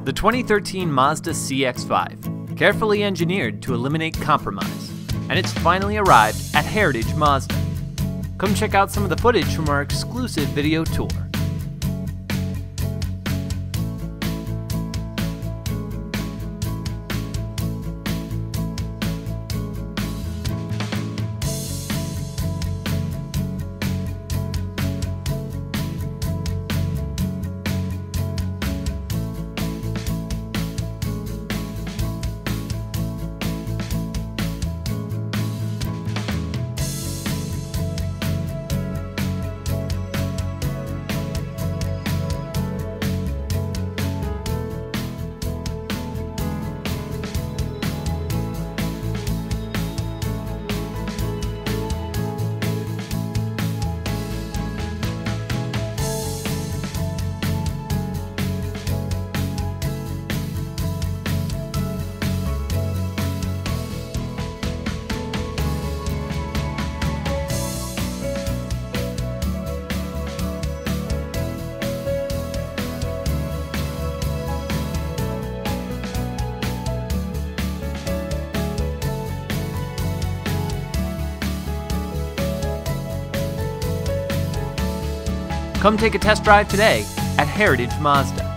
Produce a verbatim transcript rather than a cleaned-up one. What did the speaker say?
The twenty thirteen Mazda C X five, carefully engineered to eliminate compromise, and it's finally arrived at Heritage Mazda. Come check out some of the footage from our exclusive video tour. Come take a test drive today at Heritage Mazda.